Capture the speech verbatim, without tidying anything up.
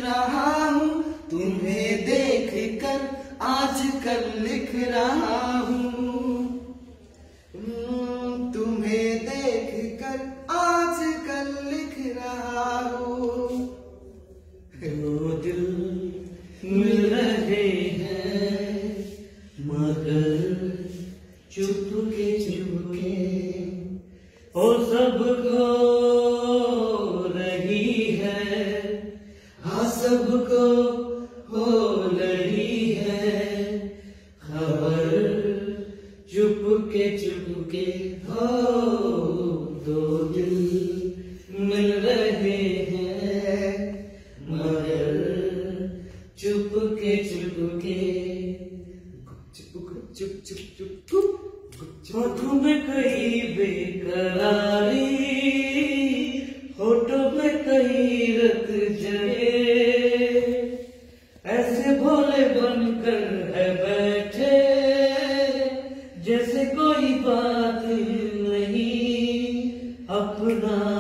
रहा हूँ, तुम्हें देख कर आजकल लिख रहा हूँ, तुम्हें देख कर आजकल लिख रहा हूँ। दो दिल मिल रहे हैं मगर चुपके चुपके, ओ सबको रही है, हाँ सबको हो रही है खबर, चुपके चुपके हो। दो दिल मिल रहे हैं मगर चुपके चुपके, चुप चुप चुप चुप होठों में कहीं बेकरारी, होठों में कहीं रत जगे, ऐसे भोले बनकर है बैठे जैसे कोई बात नहीं, अपना